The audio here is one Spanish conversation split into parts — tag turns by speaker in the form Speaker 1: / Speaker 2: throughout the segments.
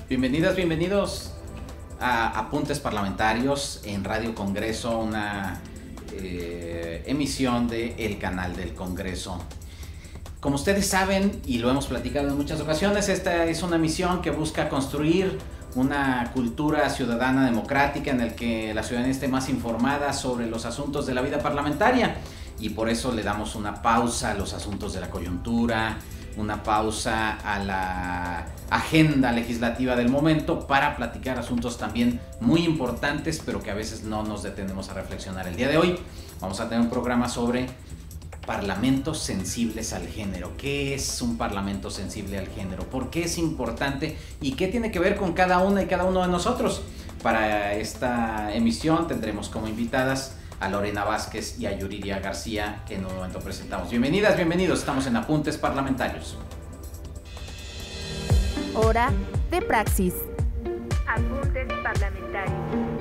Speaker 1: Bienvenidas, bienvenidos a Apuntes Parlamentarios en Radio Congreso, una emisión del canal del Congreso. Como ustedes saben, y lo hemos platicado en muchas ocasiones, esta es una misión que busca construir una cultura ciudadana democrática en la que la ciudadanía esté más informada sobre los asuntos de la vida parlamentaria, y por eso le damos una pausa a los asuntos de la coyuntura, una pausa a la agenda legislativa del momento para platicar asuntos también muy importantes, pero que a veces no nos detenemos a reflexionar. El día de hoy vamos a tener un programa sobre parlamentos sensibles al género. ¿Qué es un parlamento sensible al género? ¿Por qué es importante? ¿Y qué tiene que ver con cada una y cada uno de nosotros? Para esta emisión tendremos como invitadas a Lorena Vázquez y a Yuriria García, que en un momento presentamos. Bienvenidas, bienvenidos, estamos en Apuntes Parlamentarios.
Speaker 2: Hora de praxis.
Speaker 3: Apuntes Parlamentarios.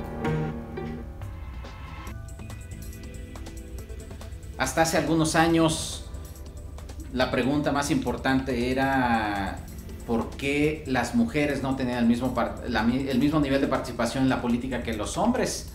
Speaker 1: Hasta hace algunos años, la pregunta más importante era ¿por qué las mujeres no tenían el mismo nivel de participación en la política que los hombres?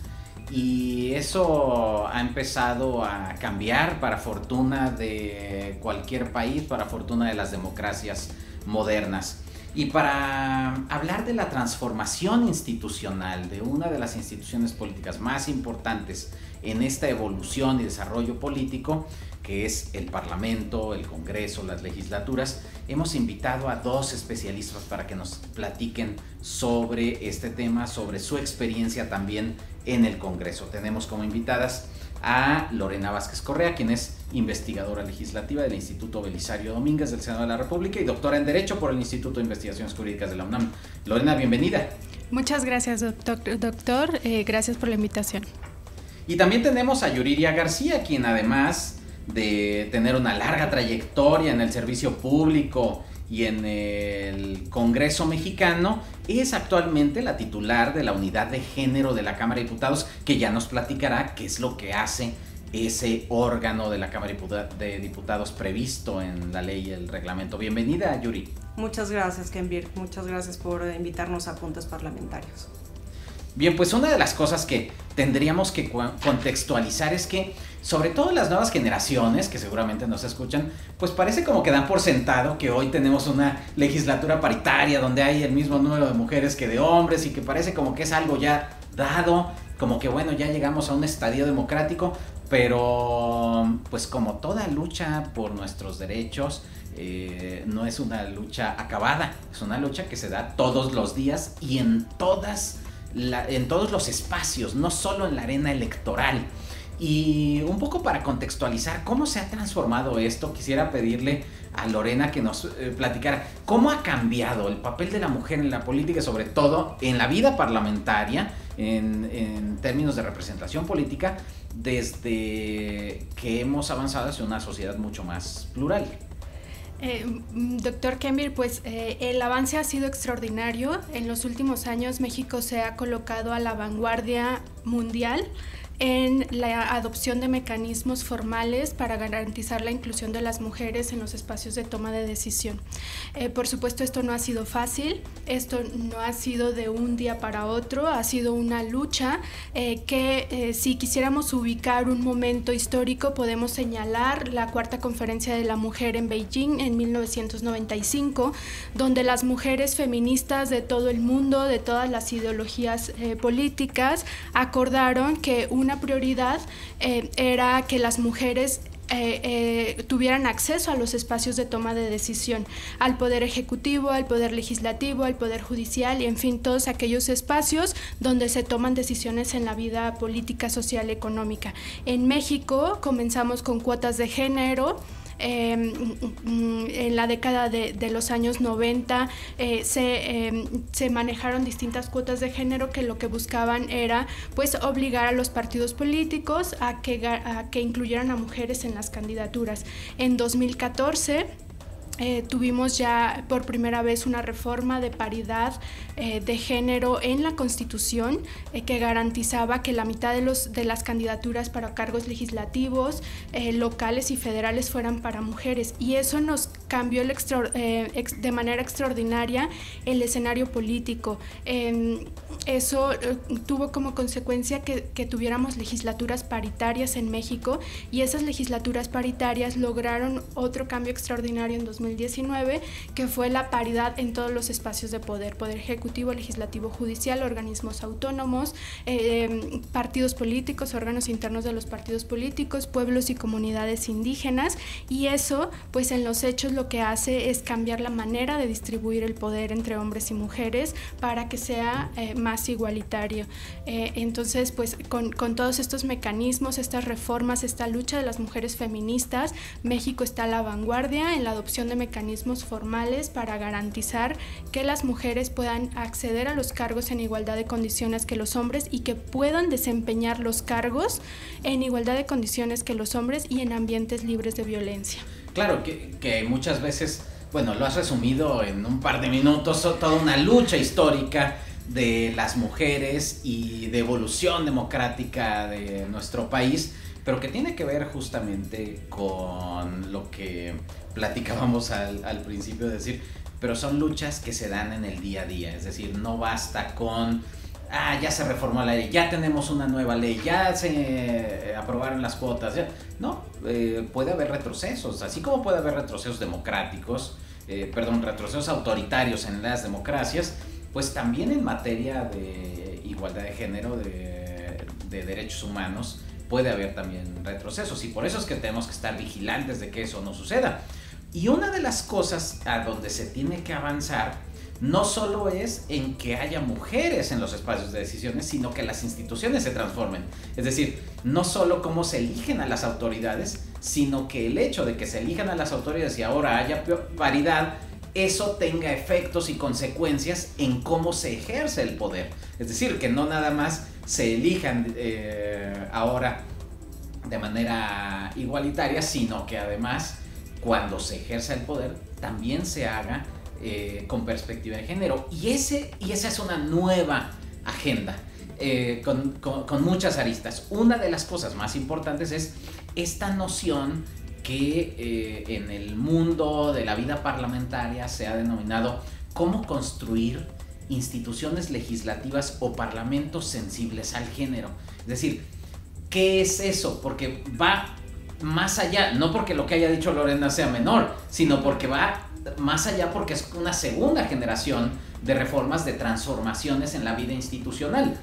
Speaker 1: Y eso ha empezado a cambiar para fortuna de cualquier país, para fortuna de las democracias modernas. Y para hablar de la transformación institucional de una de las instituciones políticas más importantes en esta evolución y desarrollo político, que es el Parlamento, el Congreso, las legislaturas, hemos invitado a dos especialistas para que nos platiquen sobre este tema, sobre su experiencia también en el Congreso. Tenemos como invitadas a Lorena Vázquez Correa, quien es investigadora legislativa del Instituto Belisario Domínguez del Senado de la República y doctora en Derecho por el Instituto de Investigaciones Jurídicas de la UNAM. Lorena, bienvenida.
Speaker 4: Muchas gracias, doctor. Gracias por la invitación.
Speaker 1: Y también tenemos a Yuriria García, quien además de tener una larga trayectoria en el servicio público y en el Congreso mexicano, es actualmente la titular de la Unidad de Género de la Cámara de Diputados, que ya nos platicará qué es lo que hace ese órgano de la Cámara de Diputados previsto en la ley y el reglamento. Bienvenida, Yuri.
Speaker 5: Muchas gracias, Kenvir. Muchas gracias por invitarnos a Apuntes Parlamentarios.
Speaker 1: Bien, pues una de las cosas que tendríamos que contextualizar es que, sobre todo las nuevas generaciones que seguramente nos escuchan, pues parece como que dan por sentado que hoy tenemos una legislatura paritaria donde hay el mismo número de mujeres que de hombres y que parece como que es algo ya dado, como que bueno, ya llegamos a un estadio democrático, pero pues como toda lucha por nuestros derechos, no es una lucha acabada, es una lucha que se da todos los días y en todos los espacios, no solo en la arena electoral. Y un poco para contextualizar cómo se ha transformado esto, quisiera pedirle a Lorena que nos platicara cómo ha cambiado el papel de la mujer en la política, sobre todo en la vida parlamentaria, en términos de representación política, desde que hemos avanzado hacia una sociedad mucho más plural.
Speaker 4: Doctor Kenvir, pues el avance ha sido extraordinario. En los últimos años México se ha colocado a la vanguardia mundial en la adopción de mecanismos formales para garantizar la inclusión de las mujeres en los espacios de toma de decisión. Por supuesto, esto no ha sido fácil, esto no ha sido de un día para otro, ha sido una lucha que si quisiéramos ubicar un momento histórico podemos señalar la Cuarta Conferencia de la Mujer en Beijing en 1995, donde las mujeres feministas de todo el mundo, de todas las ideologías políticas, acordaron que una prioridad era que las mujeres tuvieran acceso a los espacios de toma de decisión, al poder ejecutivo, al poder legislativo, al poder judicial y en fin, todos aquellos espacios donde se toman decisiones en la vida política, social, económica. En México comenzamos con cuotas de género. En la década de los años 90 se manejaron distintas cuotas de género que lo que buscaban era pues obligar a los partidos políticos a que incluyeran a mujeres en las candidaturas. En 2014 tuvimos ya por primera vez una reforma de paridad de género en la Constitución que garantizaba que la mitad de las candidaturas para cargos legislativos, locales y federales fueran para mujeres, y eso nos cambió de manera extraordinaria el escenario político. Eso tuvo como consecuencia que tuviéramos legislaturas paritarias en México, y esas legislaturas paritarias lograron otro cambio extraordinario en 2019, que fue la paridad en todos los espacios de poder: poder ejecutivo, legislativo, judicial, organismos autónomos, partidos políticos, órganos internos de los partidos políticos, pueblos y comunidades indígenas. Y eso, pues en los hechos, lo que hace es cambiar la manera de distribuir el poder entre hombres y mujeres para que sea más igualitario. Entonces, pues con todos estos mecanismos, estas reformas, esta lucha de las mujeres feministas, México está a la vanguardia en la adopción de mecanismos formales para garantizar que las mujeres puedan acceder a los cargos en igualdad de condiciones que los hombres, y que puedan desempeñar los cargos en igualdad de condiciones que los hombres y en ambientes libres de violencia.
Speaker 1: Claro, que muchas veces, bueno, lo has resumido en un par de minutos, toda una lucha histórica de las mujeres y de evolución democrática de nuestro país, pero que tiene que ver justamente con lo que platicábamos al principio, de decir, pero son luchas que se dan en el día a día. Es decir, no basta con, ya se reformó la ley, ya tenemos una nueva ley, ya se aprobaron las cuotas, ya. No, puede haber retrocesos, así como puede haber retrocesos democráticos, retrocesos autoritarios en las democracias, pues también en materia de igualdad de género, de derechos humanos, puede haber también retrocesos, y por eso es que tenemos que estar vigilantes de que eso no suceda. Y una de las cosas a donde se tiene que avanzar no solo es en que haya mujeres en los espacios de decisiones, sino que las instituciones se transformen. Es decir, no solo cómo se eligen a las autoridades, sino que el hecho de que se elijan a las autoridades y ahora haya paridad, eso tenga efectos y consecuencias en cómo se ejerce el poder. Es decir, que no nada más se elijan ahora de manera igualitaria, sino que además, cuando se ejerza el poder, también se haga con perspectiva de género. Y esa es una nueva agenda con muchas aristas. Una de las cosas más importantes es esta noción que en el mundo de la vida parlamentaria se ha denominado cómo construir instituciones legislativas o parlamentos sensibles al género. Es decir, ¿qué es eso? Porque va más allá, no porque lo que haya dicho Lorena sea menor, sino porque va más allá, porque es una segunda generación de reformas, de transformaciones en la vida institucional.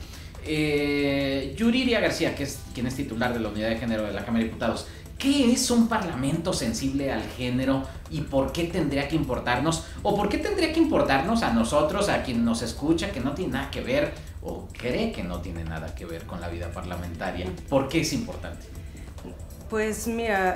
Speaker 1: Yuriria García, quien es titular de la Unidad de Género de la Cámara de Diputados, ¿qué es un parlamento sensible al género y por qué tendría que importarnos? ¿O por qué tendría que importarnos a nosotros, a quien nos escucha, que no tiene nada que ver o cree que no tiene nada que ver con la vida parlamentaria? ¿Por qué es importante?
Speaker 5: Pues mira,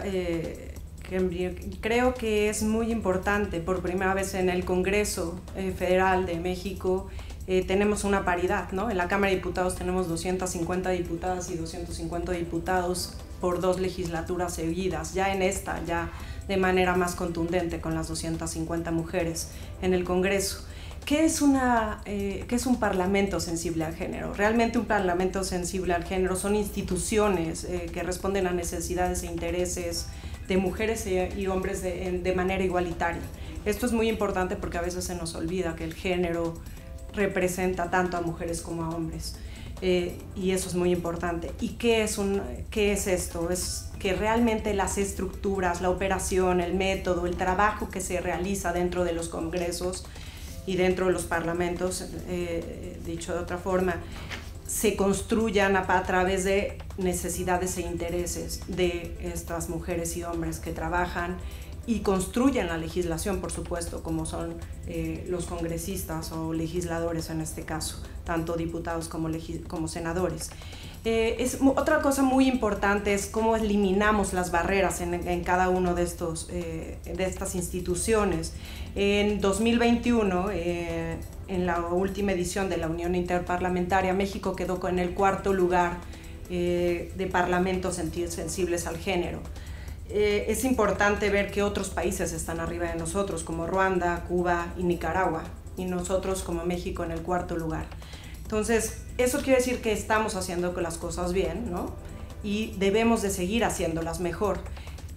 Speaker 5: creo que es muy importante. Por primera vez en el Congreso Federal de México tenemos una paridad, ¿no? En la Cámara de Diputados tenemos 250 diputadas y 250 diputados por 2 legislaturas seguidas. Ya en esta, ya de manera más contundente, con las 250 mujeres en el Congreso. ¿Qué es un parlamento sensible al género? Realmente un parlamento sensible al género son instituciones que responden a necesidades e intereses de mujeres y hombres de manera igualitaria. Esto es muy importante porque a veces se nos olvida que el género representa tanto a mujeres como a hombres. Y eso es muy importante. ¿Y qué es esto? Es que realmente las estructuras, la operación, el método, el trabajo que se realiza dentro de los congresos y dentro de los parlamentos, dicho de otra forma, se construyan a través de necesidades e intereses de estas mujeres y hombres que trabajan y construyen la legislación, por supuesto, como son los congresistas o legisladores en este caso, tanto diputados como senadores. Otra cosa muy importante es cómo eliminamos las barreras en cada uno de estas instituciones. En 2021, en la última edición de la Unión Interparlamentaria, México quedó en el 4º lugar de parlamentos sensibles al género. Es importante ver que otros países están arriba de nosotros, como Ruanda, Cuba y Nicaragua, y nosotros como México en el 4º lugar. Entonces, eso quiere decir que estamos haciendo las cosas bien, ¿no? Y debemos de seguir haciéndolas mejor.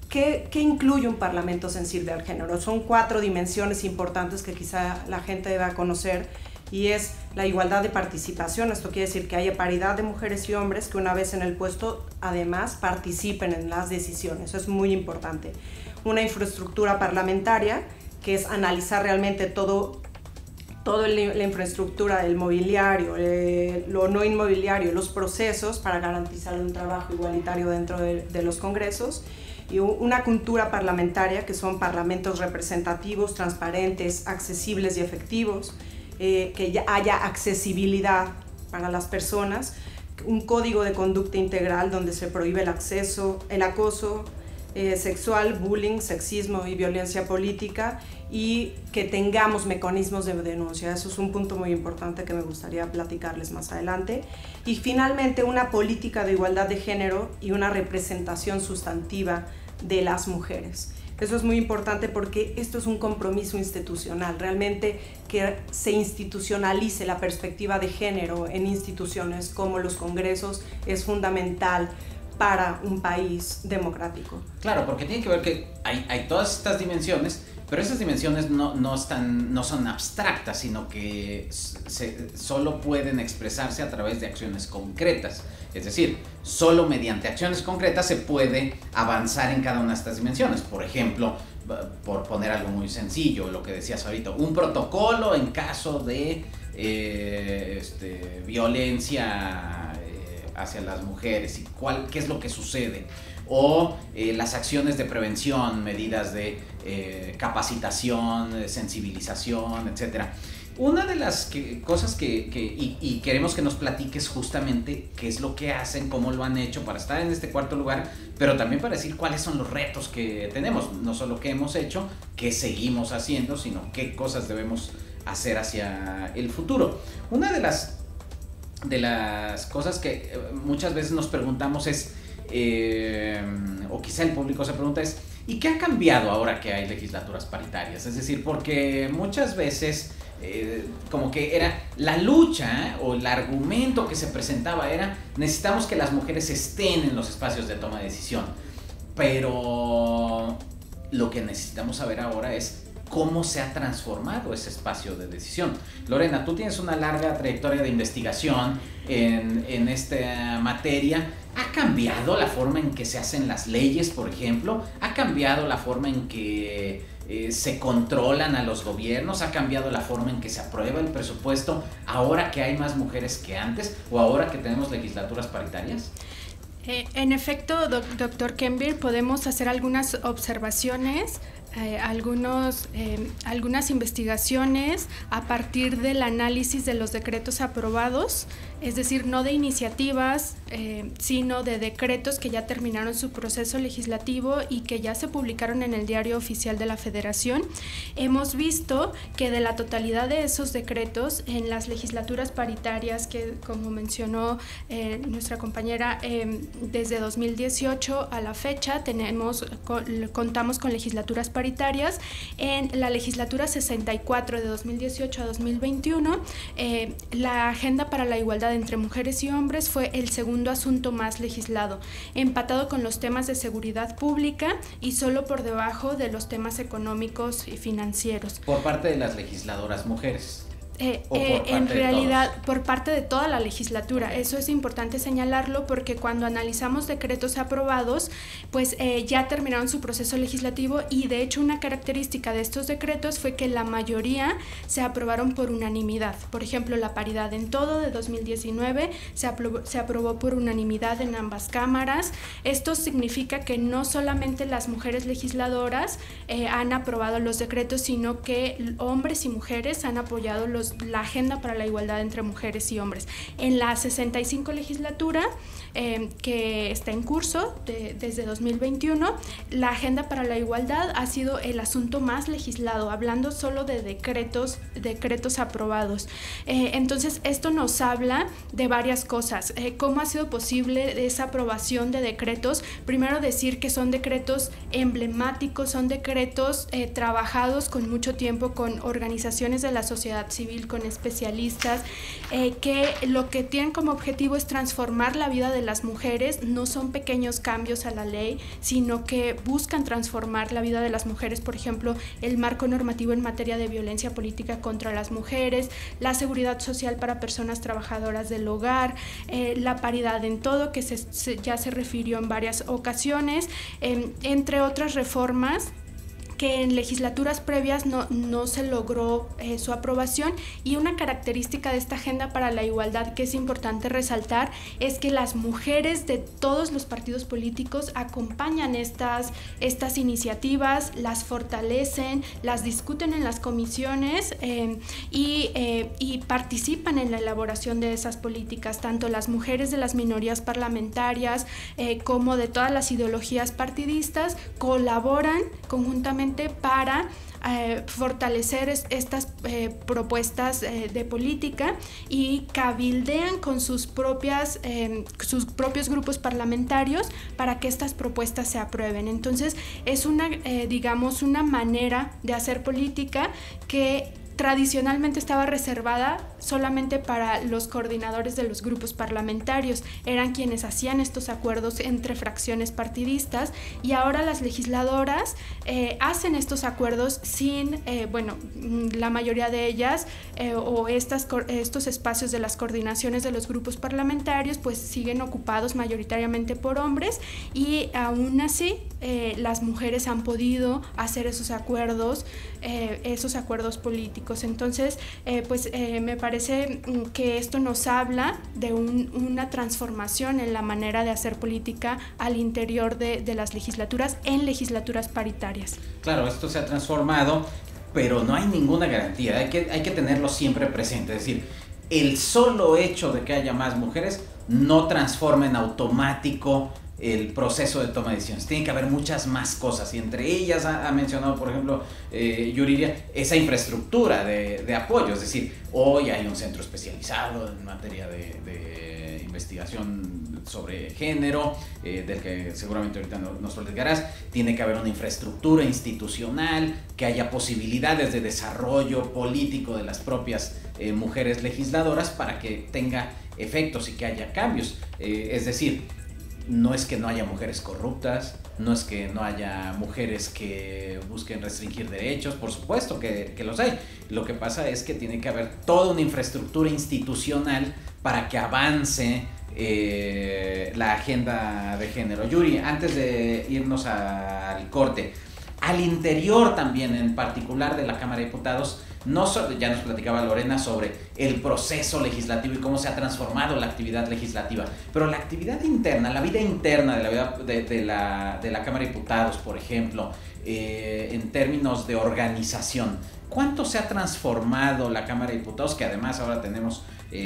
Speaker 5: ¿qué incluye un parlamento sensible al género? Son 4 dimensiones importantes que quizá la gente deba conocer, y es la igualdad de participación. Esto quiere decir que haya paridad de mujeres y hombres que una vez en el puesto además participen en las decisiones. Eso es muy importante. Una infraestructura parlamentaria, que es analizar realmente toda la infraestructura, el mobiliario, lo no inmobiliario, los procesos para garantizar un trabajo igualitario dentro de los congresos. Y una cultura parlamentaria, que son parlamentos representativos, transparentes, accesibles y efectivos, que ya haya accesibilidad para las personas, un código de conducta integral donde se prohíbe el acoso sexual, bullying, sexismo y violencia política, y que tengamos mecanismos de denuncia. Eso es un punto muy importante que me gustaría platicarles más adelante. Y finalmente, una política de igualdad de género y una representación sustantiva de las mujeres. Eso es muy importante porque esto es un compromiso institucional, realmente que se institucionalice la perspectiva de género en instituciones como los congresos es fundamental para un país democrático.
Speaker 1: Claro, porque tiene que ver que hay todas estas dimensiones, pero esas dimensiones no son abstractas, sino que solo pueden expresarse a través de acciones concretas. Es decir, solo mediante acciones concretas se puede avanzar en cada una de estas dimensiones. Por ejemplo, por poner algo muy sencillo, lo que decías ahorita, un protocolo en caso de violencia hacia las mujeres y qué es lo que sucede, o las acciones de prevención, medidas de capacitación, sensibilización, etcétera. Una de las cosas que queremos que nos platiques justamente qué es lo que hacen, cómo lo han hecho para estar en este cuarto lugar, pero también para decir cuáles son los retos que tenemos, no solo qué hemos hecho, qué seguimos haciendo, sino qué cosas debemos hacer hacia el futuro. Una de las cosas que muchas veces nos preguntamos es, o quizá el público se pregunta es, ¿y qué ha cambiado ahora que hay legislaturas paritarias? Es decir, porque muchas veces como que era la lucha o el argumento que se presentaba era necesitamos que las mujeres estén en los espacios de toma de decisión, pero lo que necesitamos saber ahora es cómo se ha transformado ese espacio de decisión. Lorena, tú tienes una larga trayectoria de investigación en esta materia. ¿Ha cambiado la forma en que se hacen las leyes, por ejemplo? ¿Ha cambiado la forma en que se controlan a los gobiernos? ¿Ha cambiado la forma en que se aprueba el presupuesto ahora que hay más mujeres que antes o ahora que tenemos legislaturas paritarias?
Speaker 4: En efecto, doctor Kempbell, podemos hacer algunas observaciones, algunas investigaciones a partir del análisis de los decretos aprobados, es decir, no de iniciativas, sino de decretos que ya terminaron su proceso legislativo y que ya se publicaron en el Diario Oficial de la Federación. Hemos visto que de la totalidad de esos decretos, en las legislaturas paritarias, que como mencionó nuestra compañera, desde 2018 a la fecha contamos con legislaturas paritarias. En la legislatura 64 de 2018 a 2021, la Agenda para la Igualdad entre Mujeres y Hombres fue el segundo asunto más legislado, empatado con los temas de seguridad pública y solo por debajo de los temas económicos y financieros.
Speaker 1: Por parte de las legisladoras mujeres.
Speaker 4: En realidad, por parte de toda la legislatura. Eso es importante señalarlo porque cuando analizamos decretos aprobados, pues ya terminaron su proceso legislativo y de hecho una característica de estos decretos fue que la mayoría se aprobaron por unanimidad. Por ejemplo, la paridad en todo de 2019 se aprobó por unanimidad en ambas cámaras. Esto significa que no solamente las mujeres legisladoras han aprobado los decretos, sino que hombres y mujeres han apoyado la Agenda para la Igualdad entre Mujeres y Hombres. En la 65 legislatura, que está en curso desde 2021, la Agenda para la Igualdad ha sido el asunto más legislado, hablando solo de decretos aprobados. Entonces, esto nos habla de varias cosas. ¿Cómo ha sido posible esa aprobación de decretos? Primero, decir que son decretos emblemáticos, son decretos trabajados con mucho tiempo con organizaciones de la sociedad civil civil, con especialistas, que lo que tienen como objetivo es transformar la vida de las mujeres. No son pequeños cambios a la ley, sino que buscan transformar la vida de las mujeres, por ejemplo, el marco normativo en materia de violencia política contra las mujeres, la seguridad social para personas trabajadoras del hogar, la paridad en todo, que ya se refirió en varias ocasiones, entre otras reformas que en legislaturas previas no se logró su aprobación. Y una característica de esta agenda para la igualdad que es importante resaltar es que las mujeres de todos los partidos políticos acompañan estas iniciativas, las fortalecen, las discuten en las comisiones y participan en la elaboración de esas políticas, tanto las mujeres de las minorías parlamentarias como de todas las ideologías partidistas colaboran conjuntamente para fortalecer estas propuestas de política, y cabildean con sus propios grupos parlamentarios para que estas propuestas se aprueben. Entonces es una manera de hacer política que tradicionalmente estaba reservada solamente para los coordinadores de los grupos parlamentarios, eran quienes hacían estos acuerdos entre fracciones partidistas, y ahora las legisladoras hacen estos acuerdos sin, la mayoría de ellas estos espacios de las coordinaciones de los grupos parlamentarios pues siguen ocupados mayoritariamente por hombres, y aún así las mujeres han podido hacer esos acuerdos políticos. Entonces, me parece que esto nos habla de una transformación en la manera de hacer política al interior de las legislaturas, en legislaturas paritarias.
Speaker 1: Claro, esto se ha transformado, pero no hay ninguna garantía, hay que tenerlo siempre presente, es decir, el solo hecho de que haya más mujeres no transforma en automático el proceso de toma de decisiones. Tiene que haber muchas más cosas, y entre ellas ha mencionado, por ejemplo, Yuriria, esa infraestructura de apoyo. Es decir, hoy hay un centro especializado en materia de investigación sobre género, del que seguramente ahorita nos platicarás. Tiene que haber una infraestructura institucional, que haya posibilidades de desarrollo político de las propias mujeres legisladoras para que tenga efectos y que haya cambios. Es decir, no es que no haya mujeres corruptas, no es que no haya mujeres que busquen restringir derechos, por supuesto que los hay. Lo que pasa es que tiene que haber toda una infraestructura institucional para que avance la agenda de género. Yuri, antes de irnos al corte, al interior también, en particular de la Cámara de Diputados, ya nos platicaba Lorena sobre el proceso legislativo y cómo se ha transformado la actividad legislativa, pero la actividad interna, la vida interna de la Cámara de Diputados, por ejemplo, en términos de organización, ¿cuánto se ha transformado la Cámara de Diputados? Que además ahora tenemos,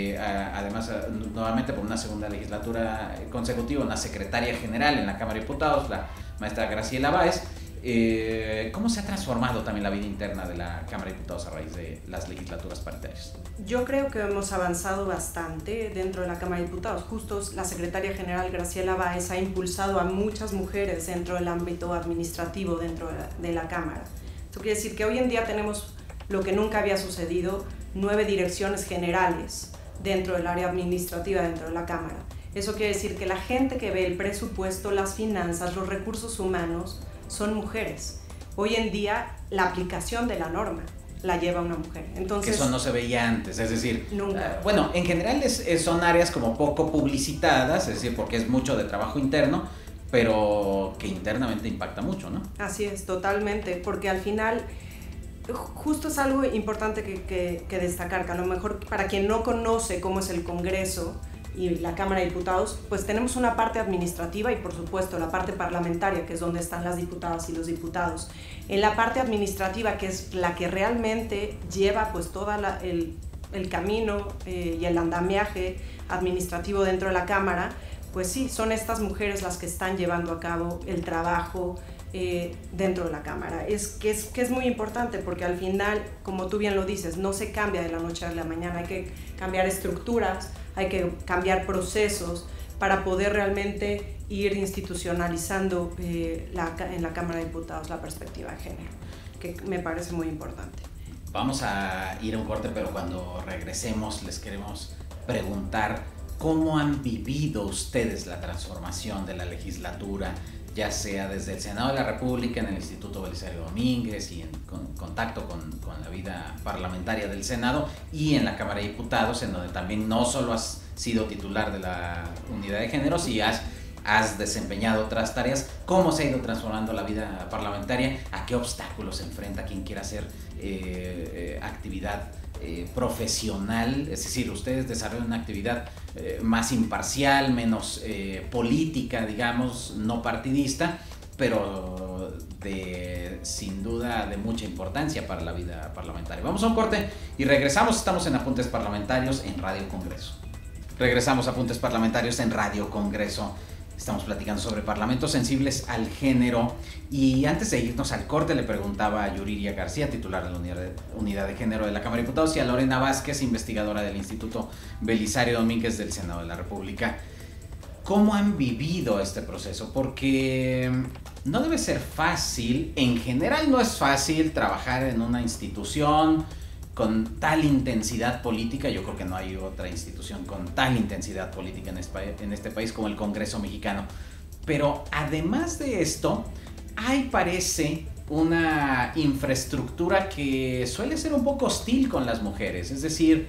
Speaker 1: nuevamente por una segunda legislatura consecutiva, una secretaria general en la Cámara de Diputados, la maestra Graciela Báez. ¿Cómo se ha transformado también la vida interna de la Cámara de Diputados a raíz de las legislaturas paritarias?
Speaker 5: Yo creo que hemos avanzado bastante dentro de la Cámara de Diputados. Justo la secretaria general Graciela Báez ha impulsado a muchas mujeres dentro del ámbito administrativo dentro de la Cámara. Esto quiere decir que hoy en día tenemos lo que nunca había sucedido, 9 direcciones generales dentro del área administrativa dentro de la Cámara. Eso quiere decir que la gente que ve el presupuesto, las finanzas, los recursos humanos, son mujeres. Hoy en día la aplicación de la norma la lleva una mujer. Entonces,
Speaker 1: eso no se veía antes, es decir,
Speaker 5: nunca.
Speaker 1: En general son áreas como poco publicitadas, es decir, porque es mucho de trabajo interno, pero que internamente impacta mucho, ¿no?
Speaker 5: Así es, totalmente, porque al final justo es algo importante que destacar, que a lo mejor para quien no conoce cómo es el Congreso y la Cámara de Diputados, pues tenemos una parte administrativa y por supuesto la parte parlamentaria, que es donde están las diputadas y los diputados. En la parte administrativa, que es la que realmente lleva pues todo el camino y el andamiaje administrativo dentro de la Cámara, pues sí, son estas mujeres las que están llevando a cabo el trabajo dentro de la Cámara. Es muy importante porque al final, como tú bien lo dices, no se cambia de la noche a la mañana, hay que cambiar estructuras, hay que cambiar procesos para poder realmente ir institucionalizando en la Cámara de Diputados la perspectiva de género, que me parece muy importante.
Speaker 1: Vamos a ir a un corte, pero cuando regresemos les queremos preguntar cómo han vivido ustedes la transformación de la legislatura, ya sea desde el Senado de la República, en el Instituto Belisario Domínguez y en contacto con la vida parlamentaria del Senado, y en la Cámara de Diputados, en donde también no solo has sido titular de la unidad de género, sino has desempeñado otras tareas. ¿Cómo se ha ido transformando la vida parlamentaria? ¿A qué obstáculos se enfrenta quien quiera hacer actividad profesional? Es decir, ustedes desarrollan una actividad más imparcial, menos política, digamos, no partidista, pero sin duda de mucha importancia para la vida parlamentaria. Vamos a un corte y regresamos. Estamos en Apuntes Parlamentarios en Radio Congreso. Regresamos a Apuntes Parlamentarios en Radio Congreso. Estamos platicando sobre parlamentos sensibles al género, y antes de irnos al corte le preguntaba a Yuriria García, titular de la unidad de género de la Cámara de Diputados, y a Lorena Vázquez, investigadora del Instituto Belisario Domínguez del Senado de la República, ¿cómo han vivido este proceso? Porque no debe ser fácil, en general no es fácil trabajar en una institución con tal intensidad política. Yo creo que no hay otra institución con tal intensidad política en este país como el Congreso mexicano. Pero además de esto, parece una infraestructura que suele ser un poco hostil con las mujeres. Es decir,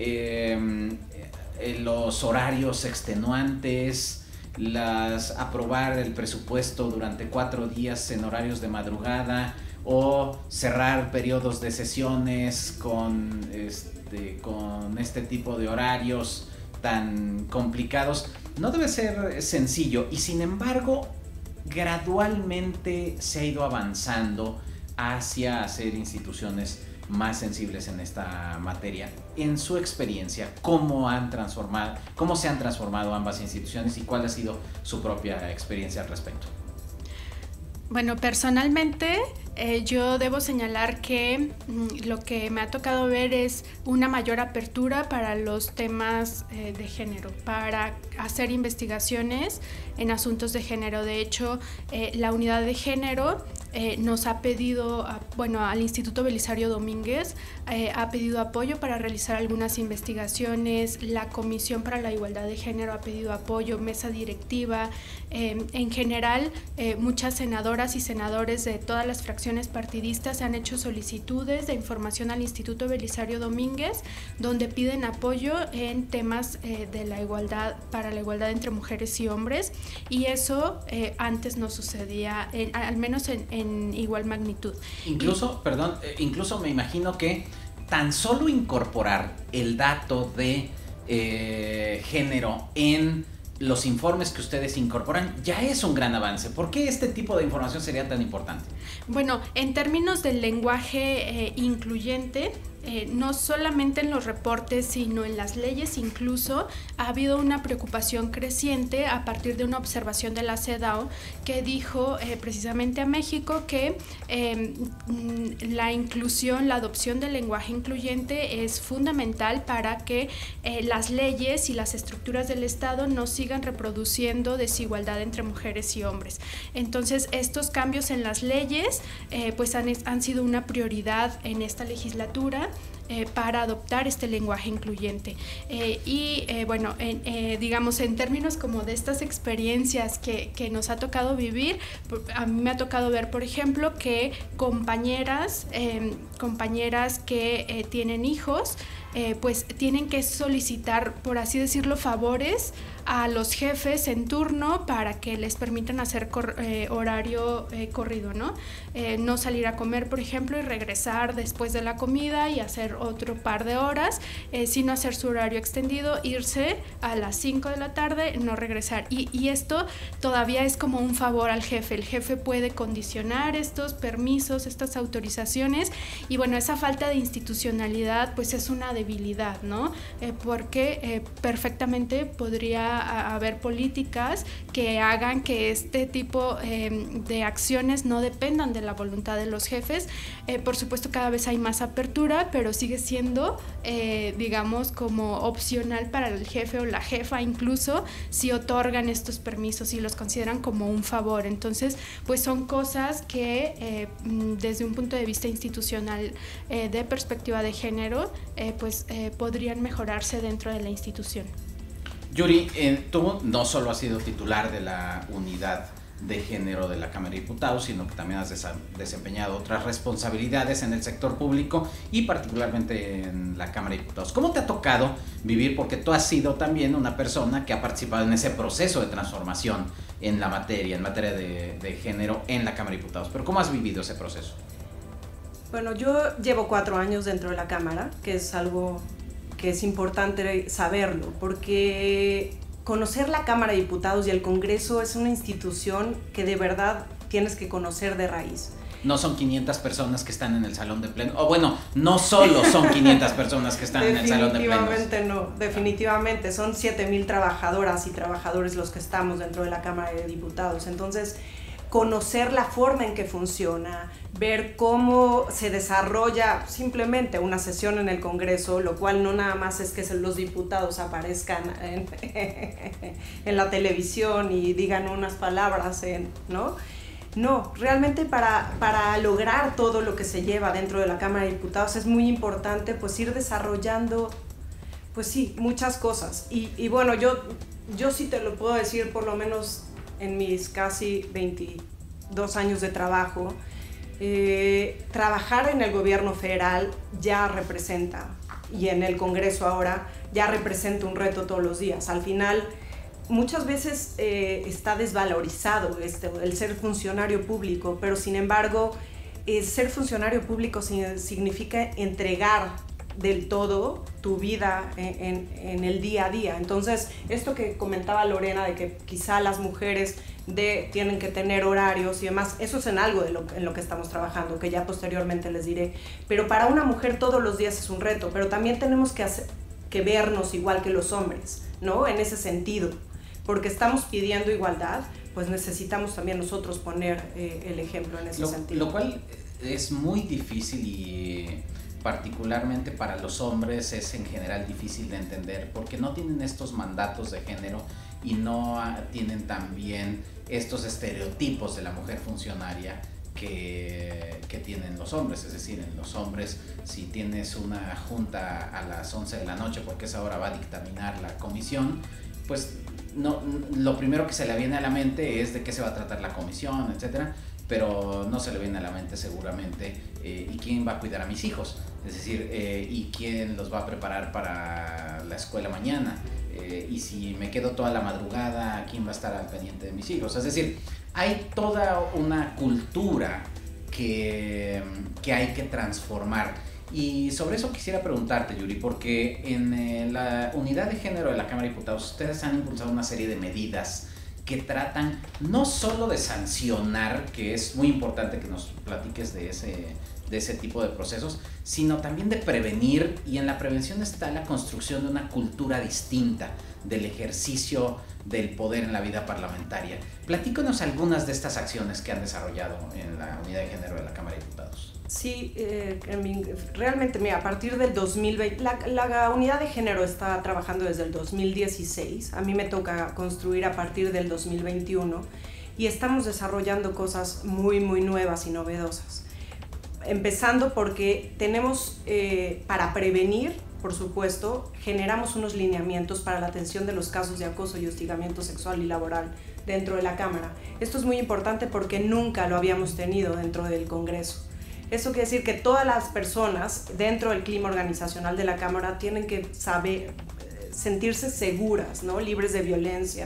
Speaker 1: los horarios extenuantes, aprobar el presupuesto durante 4 días en horarios de madrugada, o cerrar periodos de sesiones con este tipo de horarios tan complicados, no debe ser sencillo, y sin embargo gradualmente se ha ido avanzando hacia hacer instituciones más sensibles en esta materia. En su experiencia, ¿cómo se han transformado ambas instituciones y cuál ha sido su propia experiencia al respecto?
Speaker 4: Bueno, personalmente yo debo señalar que lo que me ha tocado ver es una mayor apertura para los temas de género, para hacer investigaciones en asuntos de género. De hecho, la unidad de género nos ha pedido, al Instituto Belisario Domínguez ha pedido apoyo para realizar algunas investigaciones. La Comisión para la Igualdad de Género ha pedido apoyo, mesa directiva. En general, muchas senadoras y senadores de todas las fracciones partidistas han hecho solicitudes de información al Instituto Belisario Domínguez, donde piden apoyo en temas de la igualdad, para la igualdad entre mujeres y hombres, y eso antes no sucedía, al menos en igual magnitud.
Speaker 1: Incluso me imagino que tan solo incorporar el dato de género en los informes que ustedes incorporan ya es un gran avance. ¿Por qué este tipo de información sería tan importante?
Speaker 4: Bueno, en términos del lenguaje incluyente, no solamente en los reportes, sino en las leyes incluso, ha habido una preocupación creciente a partir de una observación de la CEDAW que dijo precisamente a México que la inclusión, la adopción del lenguaje incluyente es fundamental para que las leyes y las estructuras del Estado no sigan reproduciendo desigualdad entre mujeres y hombres. Entonces, estos cambios en las leyes pues han sido una prioridad en esta legislatura para adoptar este lenguaje incluyente. Digamos, en términos como de estas experiencias que nos ha tocado vivir, a mí me ha tocado ver, por ejemplo, que compañeras que tienen hijos, pues tienen que solicitar, por así decirlo, favores a los jefes en turno para que les permitan hacer horario corrido, ¿no? No salir a comer, por ejemplo, y regresar después de la comida y hacer otro par de horas, sino hacer su horario extendido, irse a las 5 de la tarde, no regresar. Y esto todavía es como un favor al jefe. El jefe puede condicionar estos permisos, estas autorizaciones, y bueno, esa falta de institucionalidad pues es una debilidad, ¿no? Porque perfectamente podría haber políticas que hagan que este tipo de acciones no dependan de la voluntad de los jefes. Por supuesto, cada vez hay más apertura, pero sigue siendo, digamos, como opcional para el jefe o la jefa, incluso si otorgan estos permisos y los consideran como un favor. Entonces, pues son cosas que desde un punto de vista institucional, de perspectiva de género, podrían mejorarse dentro de la institución.
Speaker 1: Yuri, tú no solo has sido titular de la unidad de género de la Cámara de Diputados, sino que también has desempeñado otras responsabilidades en el sector público y particularmente en la Cámara de Diputados. ¿Cómo te ha tocado vivir? Porque tú has sido también una persona que ha participado en ese proceso de transformación en materia de género en la Cámara de Diputados. Pero ¿cómo has vivido ese proceso?
Speaker 5: Bueno, yo llevo 4 años dentro de la Cámara, que es algo que es importante saberlo, porque conocer la Cámara de Diputados y el Congreso es una institución que de verdad tienes que conocer de raíz.
Speaker 1: No son 500 personas que están en el salón de pleno. O bueno, no solo son 500 personas que están en el salón de pleno.
Speaker 5: Definitivamente no, definitivamente. Son 7,000 trabajadoras y trabajadores los que estamos dentro de la Cámara de Diputados. Entonces, conocer la forma en que funciona, ver cómo se desarrolla simplemente una sesión en el Congreso, lo cual no nada más es que los diputados aparezcan en la televisión y digan unas palabras, ¿no? No, realmente para lograr todo lo que se lleva dentro de la Cámara de Diputados es muy importante pues ir desarrollando, pues sí, muchas cosas. Y bueno, yo sí te lo puedo decir, por lo menos en mis casi 22 años de trabajo, trabajar en el gobierno federal ya representa, y en el Congreso ahora, ya representa un reto todos los días. Al final, muchas veces está desvalorizado el ser funcionario público, pero sin embargo, ser funcionario público significa entregar del todo tu vida en el día a día. Entonces, esto que comentaba Lorena de que quizá las mujeres tienen que tener horarios y demás, eso es en algo en lo que estamos trabajando, que ya posteriormente les diré. Pero para una mujer todos los días es un reto, pero también tenemos que vernos igual que los hombres, ¿no? En ese sentido, porque estamos pidiendo igualdad, pues necesitamos también nosotros poner el ejemplo en ese sentido.
Speaker 1: Lo cual es muy difícil y particularmente para los hombres es en general difícil de entender porque no tienen estos mandatos de género y no tienen también estos estereotipos de la mujer funcionaria que tienen los hombres. Es decir, en los hombres, si tienes una junta a las 11 de la noche porque esa hora va a dictaminar la comisión, pues no, lo primero que se le viene a la mente es de qué se va a tratar la comisión, etcétera, pero no se le viene a la mente seguramente ¿y quién va a cuidar a mis hijos? Es decir, ¿y quién los va a preparar para la escuela mañana? Y si me quedo toda la madrugada, ¿quién va a estar al pendiente de mis hijos? Es decir, hay toda una cultura que hay que transformar. Y sobre eso quisiera preguntarte, Yuri, porque en la unidad de género de la Cámara de Diputados ustedes han impulsado una serie de medidas que tratan no solo de sancionar, que es muy importante que nos platiques de ese tipo de procesos, sino también de prevenir, y en la prevención está la construcción de una cultura distinta del ejercicio del poder en la vida parlamentaria. Platícanos algunas de estas acciones que han desarrollado en la unidad de género de la Cámara de Diputados.
Speaker 5: Sí, realmente, mira, a partir del 2020, la unidad de género está trabajando desde el 2016, a mí me toca construir a partir del 2021 y estamos desarrollando cosas muy, muy nuevas y novedosas. Empezando porque tenemos, para prevenir, por supuesto, generamos unos lineamientos para la atención de los casos de acoso y hostigamiento sexual y laboral dentro de la Cámara. Esto es muy importante porque nunca lo habíamos tenido dentro del Congreso. Eso quiere decir que todas las personas dentro del clima organizacional de la Cámara tienen que saber, sentirse seguras, ¿no? Libres de violencia,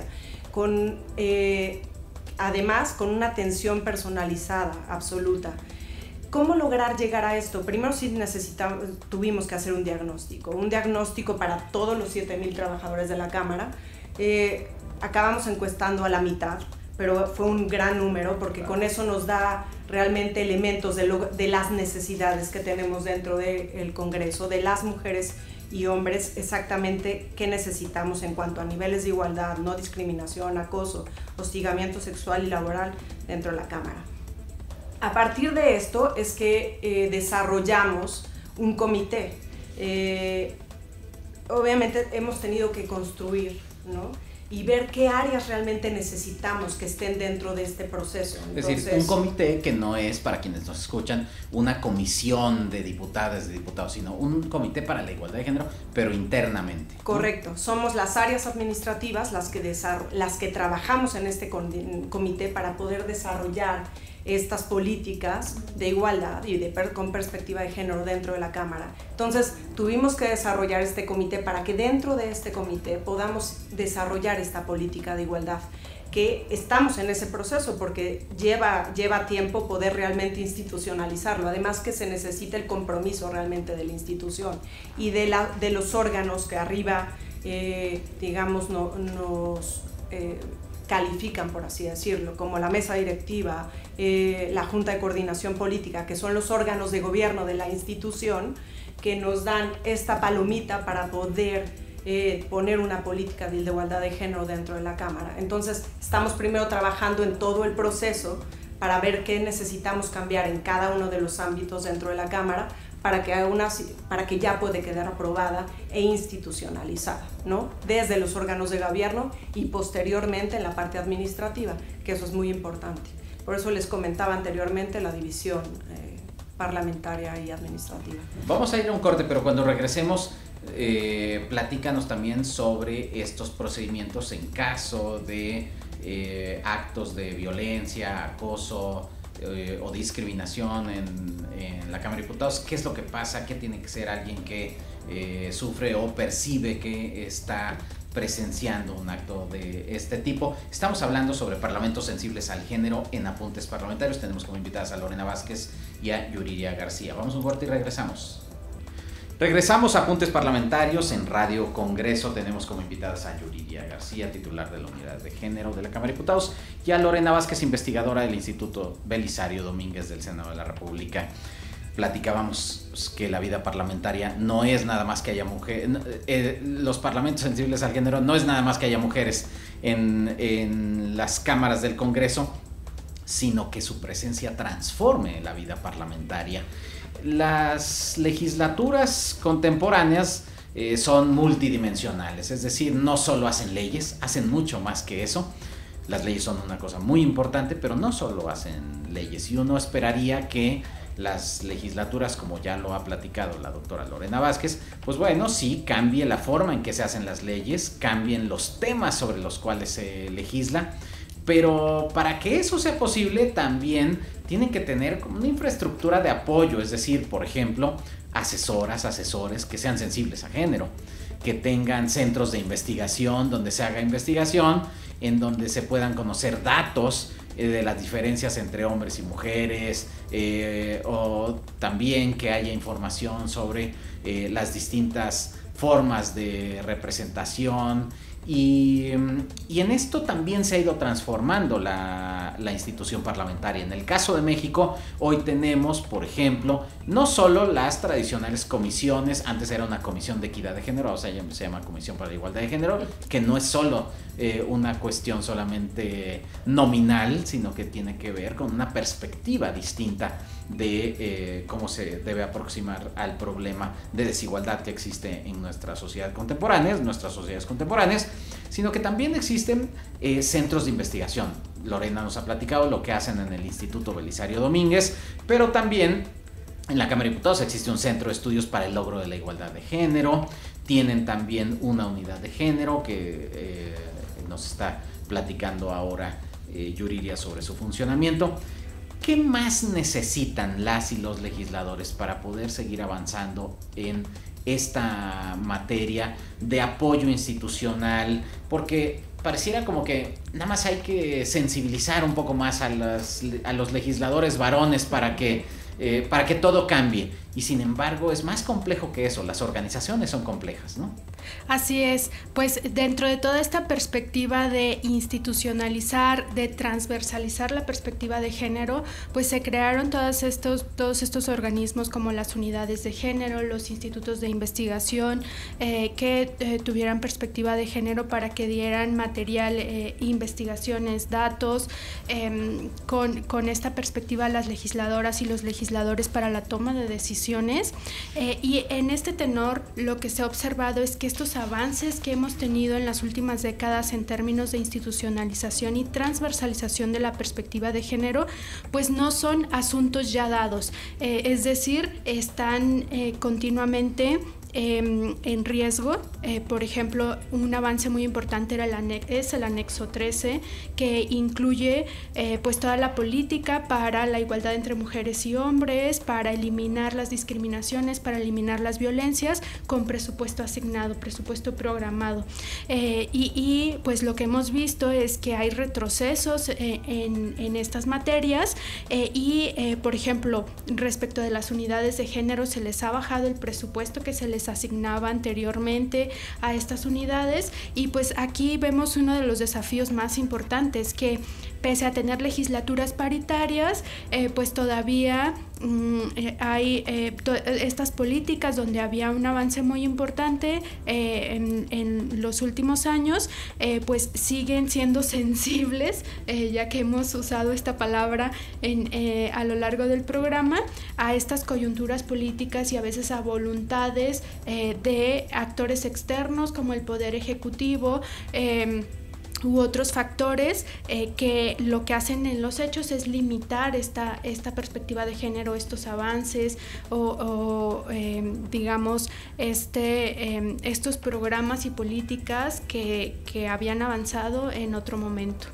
Speaker 5: además con una atención personalizada, absoluta. ¿Cómo lograr llegar a esto? Primero sí tuvimos que hacer un diagnóstico para todos los 7,000 trabajadores de la Cámara. Acabamos encuestando a la mitad, pero fue un gran número porque con eso nos da realmente elementos de las necesidades que tenemos dentro del Congreso, de las mujeres y hombres, exactamente qué necesitamos en cuanto a niveles de igualdad, no discriminación, acoso, hostigamiento sexual y laboral dentro de la Cámara. A partir de esto es que desarrollamos un comité. obviamente hemos tenido que construir, ¿no? Y ver qué áreas realmente necesitamos que estén dentro de este proceso.
Speaker 1: Entonces, es decir, un comité que no es, para quienes nos escuchan, una comisión de diputadas, de diputados, sino un comité para la igualdad de género, pero internamente.
Speaker 5: Correcto, ¿no? Somos las áreas administrativas las que trabajamos en este comité para poder desarrollar estas políticas de igualdad y con perspectiva de género dentro de la Cámara. Entonces, tuvimos que desarrollar este comité para que dentro de este comité podamos desarrollar esta política de igualdad, que estamos en ese proceso porque lleva tiempo poder realmente institucionalizarlo, además que se necesita el compromiso realmente de la institución y de los órganos que arriba, digamos, nos califican, por así decirlo, como la mesa directiva, la Junta de Coordinación Política, que son los órganos de gobierno de la institución que nos dan esta palomita para poder poner una política de igualdad de género dentro de la Cámara. Entonces, estamos primero trabajando en todo el proceso para ver qué necesitamos cambiar en cada uno de los ámbitos dentro de la Cámara para que ya puede quedar aprobada e institucionalizada, ¿no? Desde los órganos de gobierno y posteriormente en la parte administrativa, que eso es muy importante. Por eso les comentaba anteriormente la división parlamentaria y administrativa.
Speaker 1: Vamos a ir a un corte, pero cuando regresemos, platícanos también sobre estos procedimientos en caso de actos de violencia, acoso o discriminación en la Cámara de Diputados. ¿Qué es lo que pasa? ¿Qué tiene que ser alguien que sufre o percibe que está presenciando un acto de este tipo? Estamos hablando sobre parlamentos sensibles al género en Apuntes Parlamentarios. Tenemos como invitadas a Lorena Vázquez y a Yuriria García. Vamos a un corte y regresamos. Regresamos a Apuntes Parlamentarios en Radio Congreso. Tenemos como invitadas a Yuriria García, titular de la Unidad de Género de la Cámara de Diputados, y a Lorena Vázquez, investigadora del Instituto Belisario Domínguez del Senado de la República. Platicábamos que la vida parlamentaria no es nada más que haya mujeres, los parlamentos sensibles al género no es nada más que haya mujeres en las cámaras del Congreso, sino que su presencia transforme la vida parlamentaria. Las legislaturas contemporáneas son multidimensionales, es decir, no solo hacen leyes, hacen mucho más que eso. Las leyes son una cosa muy importante, pero no solo hacen leyes, y uno esperaría que las legislaturas, como ya lo ha platicado la doctora Lorena Vázquez, pues bueno, sí, cambie la forma en que se hacen las leyes, cambien los temas sobre los cuales se legisla, pero para que eso sea posible también tienen que tener como una infraestructura de apoyo, es decir, por ejemplo, asesores que sean sensibles a género, que tengan centros de investigación donde se haga investigación, en donde se puedan conocer datos de las diferencias entre hombres y mujeres, o también que haya información sobre las distintas formas de representación. Y en esto también se ha ido transformando la institución parlamentaria. En el caso de México, hoy tenemos, por ejemplo, no solo las tradicionales comisiones, antes era una comisión de equidad de género, o sea, se llama Comisión para la Igualdad de Género, que no es solo una cuestión solamente nominal, sino que tiene que ver con una perspectiva distinta de cómo se debe aproximar al problema de desigualdad que existe en nuestra sociedad contemporánea, nuestras sociedades contemporáneas, sino que también existen centros de investigación. Lorena nos ha platicado lo que hacen en el Instituto Belisario Domínguez, pero también en la Cámara de Diputados existe un centro de estudios para el logro de la igualdad de género. Tienen también una unidad de género que nos está platicando ahora Yuriria sobre su funcionamiento. ¿Qué más necesitan las y los legisladores para poder seguir avanzando en esta materia de apoyo institucional? Porque pareciera como que nada más hay que sensibilizar un poco más a los legisladores varones para que todo cambie. Y sin embargo es más complejo que eso, las organizaciones son complejas, ¿no?
Speaker 4: Así es, pues dentro de toda esta perspectiva de institucionalizar, de transversalizar la perspectiva de género, pues se crearon todos estos organismos como las unidades de género, los institutos de investigación que tuvieran perspectiva de género para que dieran material, investigaciones, datos, con esta perspectiva las legisladoras y los legisladores para la toma de decisiones instituciones, y en este tenor lo que se ha observado es que estos avances que hemos tenido en las últimas décadas en términos de institucionalización y transversalización de la perspectiva de género, pues no son asuntos ya dados, es decir, están continuamente en riesgo. Por ejemplo, un avance muy importante es el anexo 13, que incluye pues toda la política para la igualdad entre mujeres y hombres, para eliminar las discriminaciones, para eliminar las violencias, con presupuesto asignado, presupuesto programado. Y pues lo que hemos visto es que hay retrocesos en estas materias, y por ejemplo, respecto de las unidades de género, se les ha bajado el presupuesto que se les asignaba anteriormente a estas unidades, y pues aquí vemos uno de los desafíos más importantes, que pese a tener legislaturas paritarias, pues todavía hay estas políticas donde había un avance muy importante en los últimos años, pues siguen siendo sensibles, ya que hemos usado esta palabra a lo largo del programa, a estas coyunturas políticas y a veces a voluntades de actores externos como el Poder Ejecutivo, u otros factores que lo que hacen en los hechos es limitar esta perspectiva de género, estos avances digamos estos programas y políticas que habían avanzado en otro momento.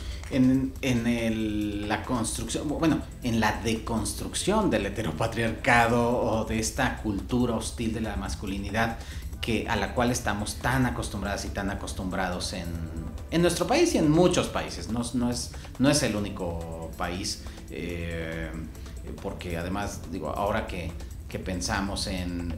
Speaker 1: La construcción, bueno, en la deconstrucción del heteropatriarcado o de esta cultura hostil de la masculinidad a la cual estamos tan acostumbradas y tan acostumbrados en nuestro país y en muchos países. No es el único país, porque además, digo, ahora que pensamos en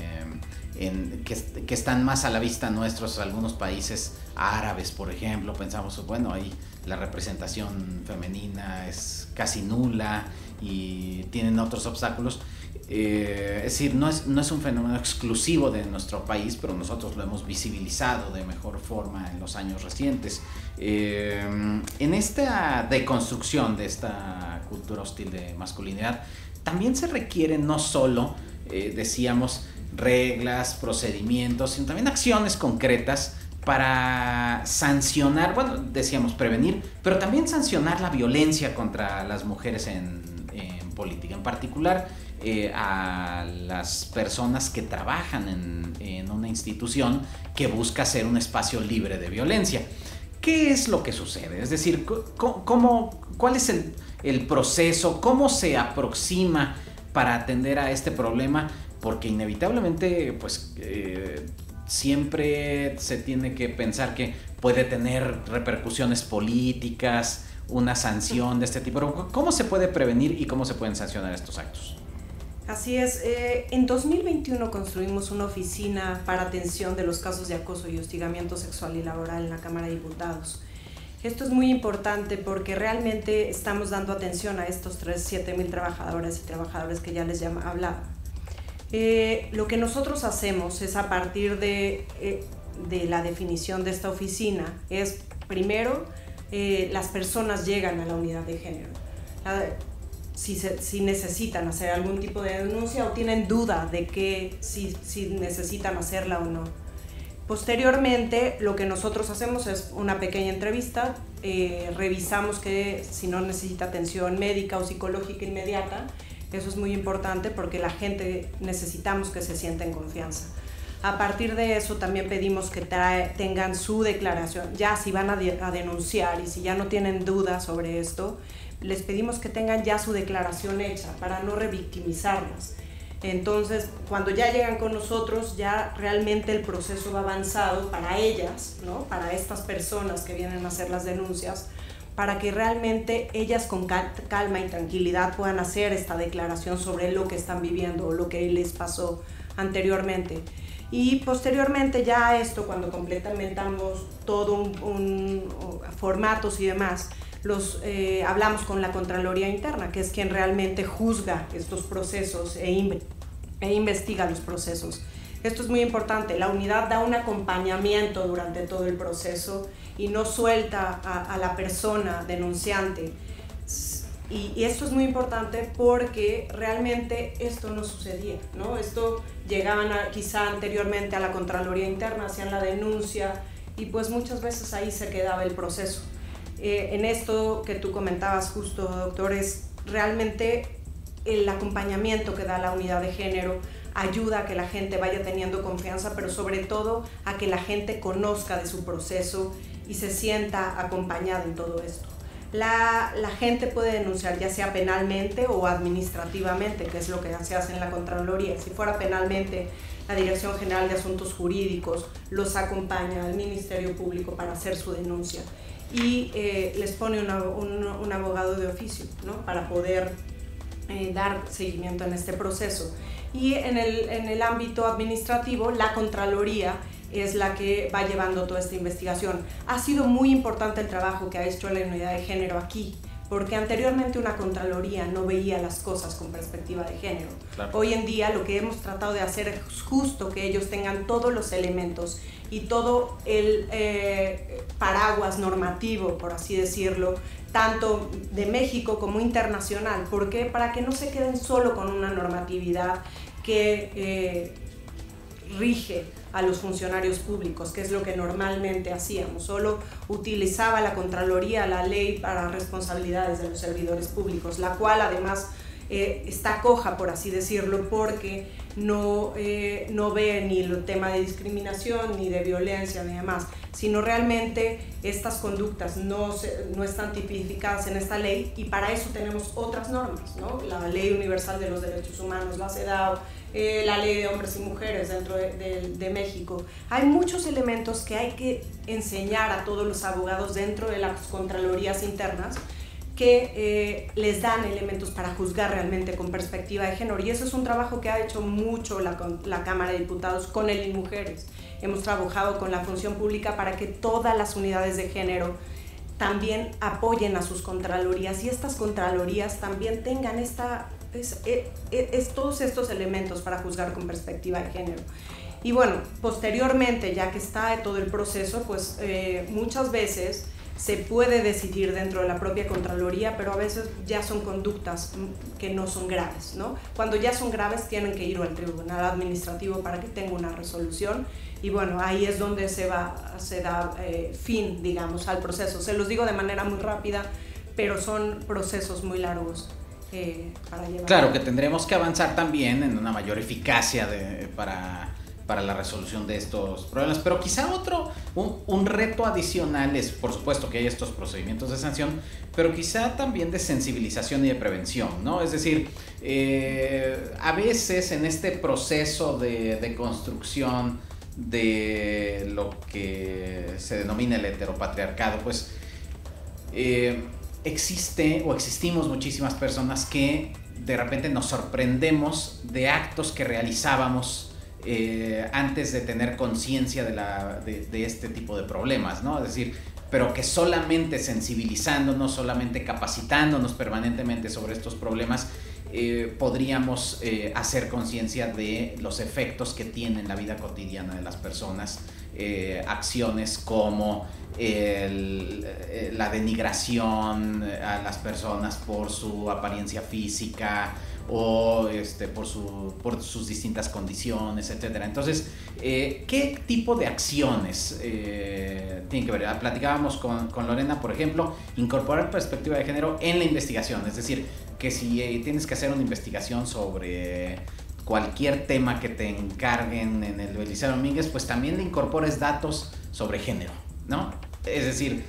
Speaker 1: que están más a la vista nuestros algunos países árabes, por ejemplo, pensamos, bueno, ahí la representación femenina es casi nula y tienen otros obstáculos. Es decir, no es un fenómeno exclusivo de nuestro país, pero nosotros lo hemos visibilizado de mejor forma en los años recientes. En esta deconstrucción de esta cultura hostil de masculinidad, también se requieren no solo, decíamos, reglas, procedimientos, sino también acciones concretas para sancionar, bueno, decíamos prevenir, pero también sancionar la violencia contra las mujeres en política, en particular a las personas que trabajan en una institución que busca ser un espacio libre de violencia. ¿Qué es lo que sucede? Es decir, ¿cuál es el proceso? ¿Cómo se aproxima para atender a este problema? Porque inevitablemente, pues, siempre se tiene que pensar que puede tener repercusiones políticas, una sanción de este tipo. Pero ¿cómo se puede prevenir y cómo se pueden sancionar estos actos?
Speaker 5: Así es, en 2021 construimos una oficina para atención de los casos de acoso y hostigamiento sexual y laboral en la Cámara de Diputados. Esto es muy importante porque realmente estamos dando atención a estos 7,000 trabajadoras y trabajadores que ya les hablaba. Lo que nosotros hacemos es, a partir de la definición de esta oficina, es primero, las personas llegan a la unidad de género. Si necesitan hacer algún tipo de denuncia o tienen duda de que si necesitan hacerla o no. Posteriormente, lo que nosotros hacemos es una pequeña entrevista, revisamos que si no necesita atención médica o psicológica inmediata. Eso es muy importante porque la gente necesitamos que se sienta en confianza. A partir de eso también pedimos que tengan su declaración, ya si van a denunciar y si ya no tienen dudas sobre esto, les pedimos que tengan ya su declaración hecha para no revictimizarlas. Entonces, cuando ya llegan con nosotros, ya realmente el proceso va avanzado para ellas, ¿no? Para estas personas que vienen a hacer las denuncias, para que realmente ellas con calma y tranquilidad puedan hacer esta declaración sobre lo que están viviendo o lo que les pasó anteriormente. Y posteriormente ya esto, cuando completamos todo un formatos y demás, hablamos con la Contraloría Interna, que es quien realmente juzga estos procesos e investiga los procesos. Esto es muy importante, la unidad da un acompañamiento durante todo el proceso y no suelta a la persona denunciante. Y esto es muy importante porque realmente esto no sucedía, ¿no? Esto llegaban quizá anteriormente a la Contraloría Interna, hacían la denuncia y pues muchas veces ahí se quedaba el proceso. En esto que tú comentabas justo, doctor, es realmente el acompañamiento que da la unidad de género ayuda a que la gente vaya teniendo confianza, pero sobre todo a que la gente conozca de su proceso y se sienta acompañada en todo esto. La gente puede denunciar ya sea penalmente o administrativamente, que es lo que se hace en la Contraloría. Si fuera penalmente, la Dirección General de Asuntos Jurídicos los acompaña al Ministerio Público para hacer su denuncia y les pone un abogado de oficio, ¿no? Para poder dar seguimiento en este proceso. Y en el ámbito administrativo, la Contraloría es la que va llevando toda esta investigación. Ha sido muy importante el trabajo que ha hecho la unidad de género aquí, porque anteriormente una Contraloría no veía las cosas con perspectiva de género. Claro. Hoy en día lo que hemos tratado de hacer es justo que ellos tengan todos los elementos y todo el paraguas normativo, por así decirlo, tanto de México como internacional. ¿Por qué? Para que no se queden solo con una normatividad que rige a los funcionarios públicos, que es lo que normalmente hacíamos. Solo utilizaba la Contraloría la ley para responsabilidades de los servidores públicos, la cual además está coja, por así decirlo, porque no ve ni el tema de discriminación, ni de violencia, ni demás, sino realmente estas conductas no están tipificadas en esta ley y para eso tenemos otras normas, ¿no? La Ley Universal de los Derechos Humanos, la CEDAW, la Ley de Hombres y Mujeres dentro de México. Hay muchos elementos que hay que enseñar a todos los abogados dentro de las contralorías internas que les dan elementos para juzgar realmente con perspectiva de género, y eso es un trabajo que ha hecho mucho la Cámara de Diputados con el INMujeres. Hemos trabajado con la función pública para que todas las unidades de género también apoyen a sus contralorías y estas contralorías también tengan todos estos elementos para juzgar con perspectiva de género. Y bueno, posteriormente, ya que está todo el proceso, pues muchas veces se puede decidir dentro de la propia Contraloría, pero a veces ya son conductas que no son graves, ¿no? Cuando ya son graves tienen que ir al tribunal administrativo para que tenga una resolución y bueno, ahí es donde se da fin, digamos, al proceso. Se los digo de manera muy rápida, pero son procesos muy largos para llevar.
Speaker 1: Claro que tendremos que avanzar también en una mayor eficacia para la resolución de estos problemas, pero quizá un reto adicional es, por supuesto, que hay estos procedimientos de sanción, pero quizá también de sensibilización y de prevención, ¿no? Es decir, a veces en este proceso de construcción de lo que se denomina el heteropatriarcado, pues existimos muchísimas personas que de repente nos sorprendemos de actos que realizábamos antes de tener conciencia de este tipo de problemas, ¿no? Es decir, pero que solamente sensibilizándonos, solamente capacitándonos permanentemente sobre estos problemas, podríamos hacer conciencia de los efectos que tiene en la vida cotidiana de las personas, acciones como la denigración a las personas por su apariencia física, o por sus distintas condiciones, etcétera. Entonces, ¿qué tipo de acciones tienen que ver? Platicábamos con Lorena, por ejemplo, incorporar perspectiva de género en la investigación, es decir, que si tienes que hacer una investigación sobre cualquier tema que te encarguen en el Belisario Domínguez, pues también le incorpores datos sobre género, ¿no? Es decir,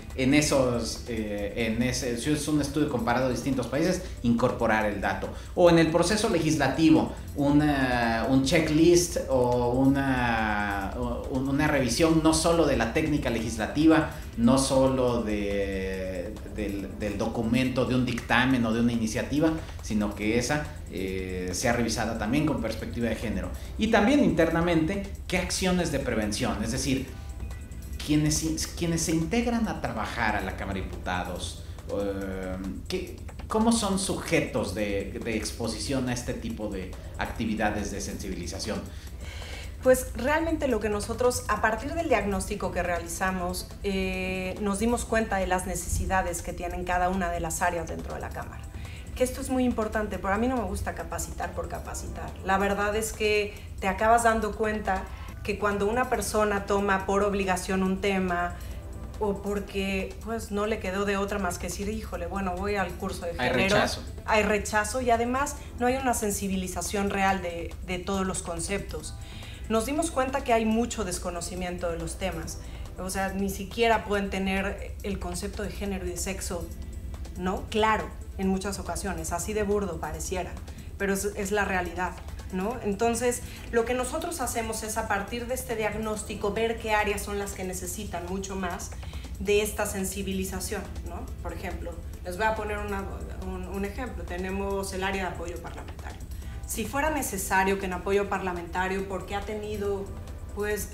Speaker 1: si es un estudio comparado a distintos países, incorporar el dato. O en el proceso legislativo, un checklist o una revisión no solo de la técnica legislativa, no solo del documento de un dictamen o de una iniciativa, sino que esa sea revisada también con perspectiva de género. Y también internamente, ¿qué acciones de prevención? Es decir, quienes se integran a trabajar a la Cámara de Diputados, ¿cómo son sujetos de exposición a este tipo de actividades de sensibilización?
Speaker 5: Pues realmente lo que nosotros, a partir del diagnóstico que realizamos, nos dimos cuenta de las necesidades que tienen cada una de las áreas dentro de la Cámara. que esto es muy importante, pero a mí no me gusta capacitar por capacitar. La verdad es que te acabas dando cuenta que cuando una persona toma por obligación un tema o porque pues no le quedó de otra más que decir, híjole, bueno, voy al curso de género. Hay rechazo y además no hay una sensibilización real de todos los conceptos. Nos dimos cuenta que hay mucho desconocimiento de los temas. O sea, ni siquiera pueden tener el concepto de género y de sexo, ¿no? Claro, en muchas ocasiones, así de burdo pareciera, pero es la realidad, ¿no? Entonces, lo que nosotros hacemos es, a partir de este diagnóstico, ver qué áreas son las que necesitan mucho más de esta sensibilización, ¿no? Por ejemplo, les voy a poner un ejemplo. Tenemos el área de apoyo parlamentario. Si fuera necesario que en apoyo parlamentario, porque ha tenido, pues,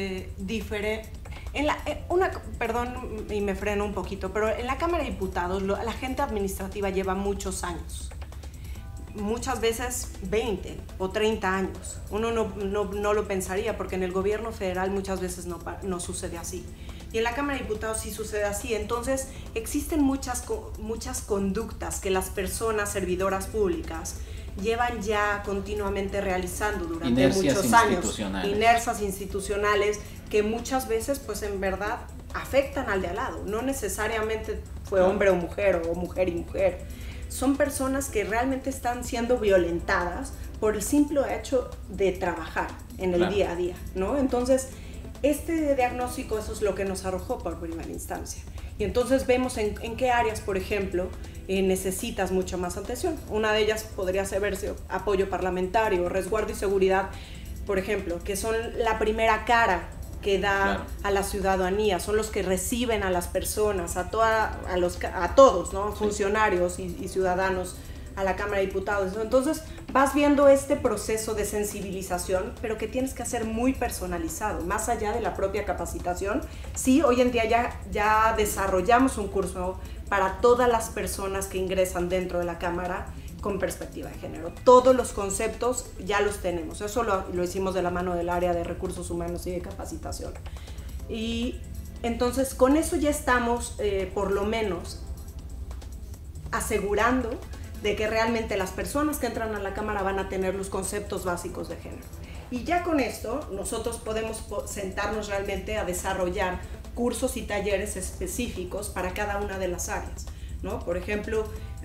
Speaker 5: perdón, y me freno un poquito, pero en la Cámara de Diputados la gente administrativa lleva muchos años. Muchas veces 20 o 30 años. Uno no lo pensaría, porque en el gobierno federal muchas veces no sucede así. Y en la Cámara de Diputados sí sucede así. Entonces existen muchas conductas que las personas servidoras públicas llevan ya continuamente realizando durante muchos años. Inercias institucionales que muchas veces, pues en verdad, afectan al de al lado. No necesariamente fue hombre o mujer y mujer. Son personas que realmente están siendo violentadas por el simple hecho de trabajar en el día a día, ¿no? Entonces, este diagnóstico, eso es lo que nos arrojó por primera instancia. Y entonces vemos en qué áreas, por ejemplo, necesitas mucha más atención. Una de ellas podría verse apoyo parlamentario, resguardo y seguridad, por ejemplo, que son la primera cara que da a la ciudadanía, son los que reciben a las personas, a todos, ¿no? Funcionarios y ciudadanos a la Cámara de Diputados. Entonces vas viendo este proceso de sensibilización, pero que tienes que hacer muy personalizado, más allá de la propia capacitación. Sí, hoy en día ya desarrollamos un curso para todas las personas que ingresan dentro de la Cámara con perspectiva de género. Todos los conceptos ya los tenemos. Eso lo hicimos de la mano del área de recursos humanos y de capacitación. Y entonces con eso ya estamos por lo menos asegurando de que realmente las personas que entran a la Cámara van a tener los conceptos básicos de género. Y ya con esto nosotros podemos sentarnos realmente a desarrollar cursos y talleres específicos para cada una de las áreas, ¿no? Por ejemplo,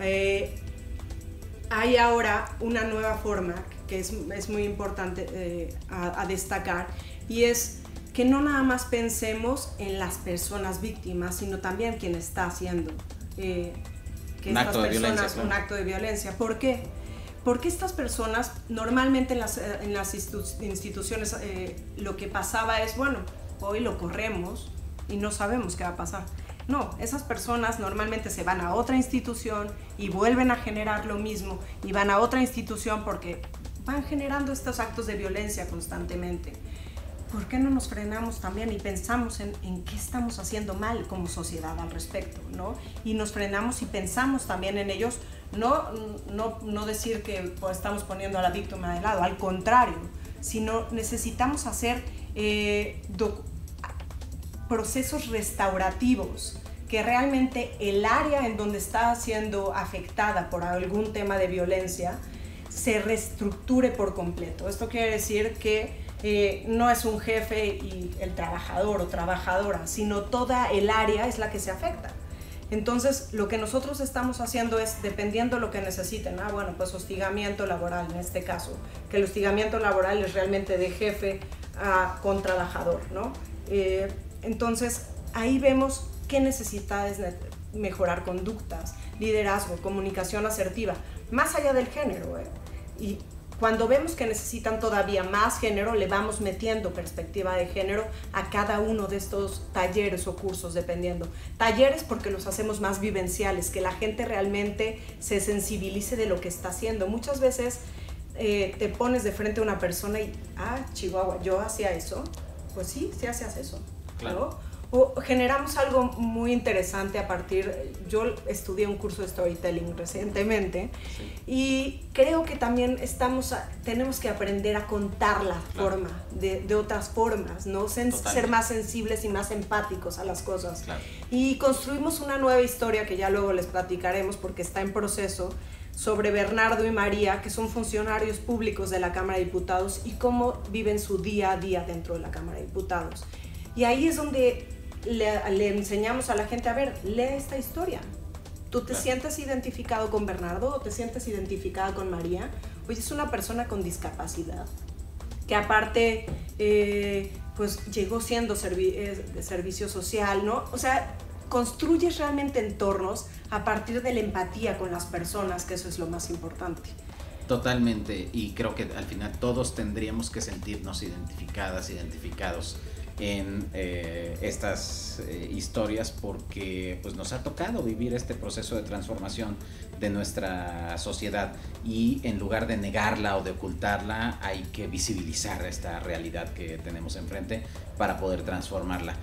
Speaker 5: hay ahora una nueva forma que es muy importante a destacar, y es que no nada más pensemos en las personas víctimas, sino también quien está haciendo un acto de violencia. ¿Por qué? Porque estas personas, normalmente en las instituciones, lo que pasaba es, bueno, hoy lo corremos y no sabemos qué va a pasar. No, esas personas normalmente se van a otra institución y vuelven a generar lo mismo, y van a otra institución porque van generando estos actos de violencia constantemente. ¿Por qué no nos frenamos también y pensamos en qué estamos haciendo mal como sociedad al respecto, ¿no? Y nos frenamos y pensamos también en ellos, no decir que pues, estamos poniendo a la víctima de lado, al contrario, sino necesitamos hacer procesos restaurativos, que realmente el área en donde está siendo afectada por algún tema de violencia se reestructure por completo. Esto quiere decir que no es un jefe y el trabajador o trabajadora, sino toda el área es la que se afecta. Entonces, lo que nosotros estamos haciendo es, dependiendo de lo que necesiten, bueno, pues hostigamiento laboral en este caso, que el hostigamiento laboral es realmente de jefe con trabajador, ¿no? Entonces, ahí vemos qué necesidades mejorar: conductas, liderazgo, comunicación asertiva, más allá del género. Y cuando vemos que necesitan todavía más género, le vamos metiendo perspectiva de género a cada uno de estos talleres o cursos, dependiendo. Talleres porque los hacemos más vivenciales, que la gente realmente se sensibilice de lo que está haciendo. Muchas veces te pones de frente a una persona y, Chihuahua, ¿yo hacía eso? Pues sí hacías eso, claro, ¿no? O generamos algo muy interesante yo estudié un curso de storytelling recientemente, y creo que también tenemos que aprender a contar la forma de otras formas, ¿no? Ser más sensibles y más empáticos a las cosas. Y construimos una nueva historia que ya luego les platicaremos porque está en proceso, sobre Bernardo y María, que son funcionarios públicos de la Cámara de Diputados y cómo viven su día a día dentro de la Cámara de Diputados. Y ahí es donde le enseñamos a la gente, a ver, lee esta historia. ¿Tú te sientes identificado con Bernardo o te sientes identificada con María? Oye, es una persona con discapacidad, que aparte pues llegó siendo de servicio social, ¿no? O sea, construyes realmente entornos a partir de la empatía con las personas, que eso es lo más importante.
Speaker 1: Totalmente, y creo que al final todos tendríamos que sentirnos identificadas, identificados en estas historias, porque pues nos ha tocado vivir este proceso de transformación de nuestra sociedad, y en lugar de negarla o de ocultarla, hay que visibilizar esta realidad que tenemos enfrente para poder transformarla.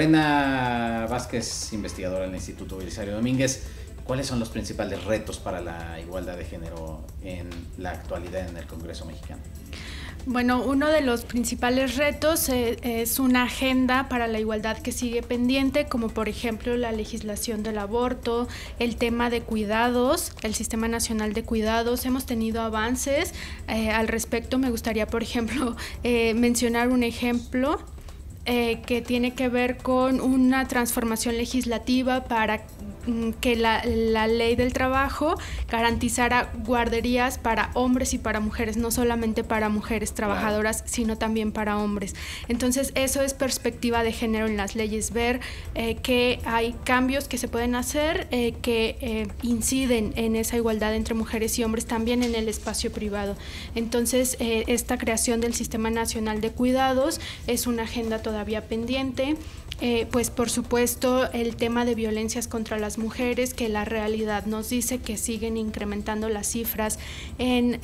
Speaker 1: Lorena Vázquez, investigadora del Instituto Belisario Domínguez, ¿cuáles son los principales retos para la igualdad de género en la actualidad en el Congreso mexicano?
Speaker 4: Bueno, uno de los principales retos es una agenda para la igualdad que sigue pendiente, como por ejemplo la legislación del aborto, el tema de cuidados, el Sistema Nacional de Cuidados. Hemos tenido avances al respecto. Me gustaría, por ejemplo, mencionar un ejemplo que tiene que ver con una transformación legislativa para que la ley del trabajo garantizara guarderías para hombres y para mujeres, no solamente para mujeres trabajadoras, sino también para hombres. Entonces, eso es perspectiva de género en las leyes, ver que hay cambios que se pueden hacer que inciden en esa igualdad entre mujeres y hombres también en el espacio privado. Entonces, esta creación del Sistema Nacional de Cuidados es una agenda todavía pendiente. Pues por supuesto el tema de violencias contra las mujeres, que la realidad nos dice que siguen incrementando las cifras en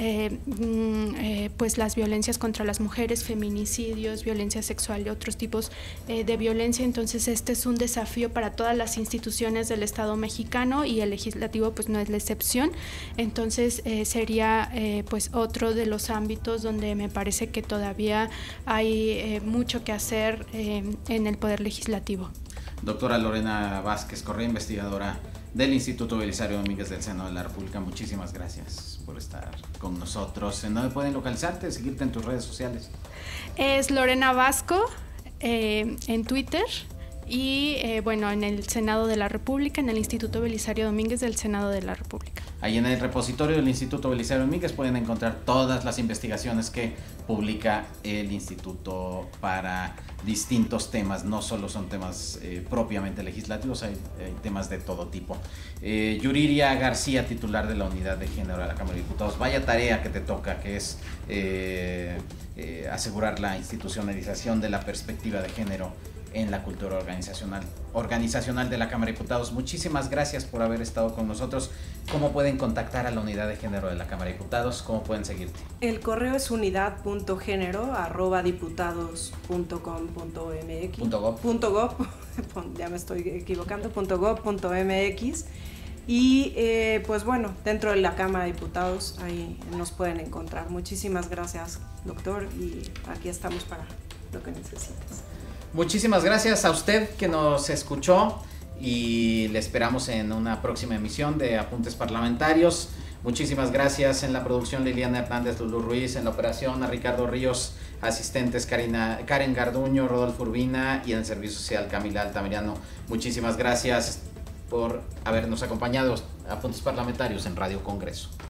Speaker 4: pues las violencias contra las mujeres, feminicidios, violencia sexual y otros tipos de violencia. Entonces este es un desafío para todas las instituciones del Estado mexicano, y el legislativo pues no es la excepción. Entonces sería pues otro de los ámbitos donde me parece que todavía hay mucho que hacer en el Poder Legislativo.
Speaker 1: Doctora Lorena Vázquez Correa, investigadora del Instituto Belisario Domínguez del Senado de la República, muchísimas gracias por estar con nosotros. ¿En dónde pueden localizarte, seguirte en tus redes sociales?
Speaker 4: Es Lorena Vasco en Twitter, y bueno, en el Senado de la República, en el Instituto Belisario Domínguez del Senado de la República.
Speaker 1: Ahí en el repositorio del Instituto Belisario Domínguez pueden encontrar todas las investigaciones que publica el instituto para distintos temas. No solo son temas propiamente legislativos, hay temas de todo tipo. Yuriria García, titular de la Unidad de Género de la Cámara de Diputados, vaya tarea que te toca, que es asegurar la institucionalización de la perspectiva de género en la cultura organizacional de la Cámara de Diputados. Muchísimas gracias por haber estado con nosotros. ¿Cómo pueden contactar a la Unidad de Género de la Cámara de Diputados? ¿Cómo pueden seguirte?
Speaker 5: El correo es unidad.género@diputados.com.mx. .gov, ya me estoy equivocando, .gov.mx. Y pues bueno, dentro de la Cámara de Diputados ahí nos pueden encontrar. Muchísimas gracias, doctor, y aquí estamos para lo que necesites.
Speaker 1: Muchísimas gracias a usted que nos escuchó, y le esperamos en una próxima emisión de Apuntes Parlamentarios. Muchísimas gracias en la producción Liliana Hernández, Lulú Ruiz, en la operación a Ricardo Ríos, asistentes Karen Garduño, Rodolfo Urbina, y en el servicio social Camila Altamirano. Muchísimas gracias por habernos acompañado a Apuntes Parlamentarios en Radio Congreso.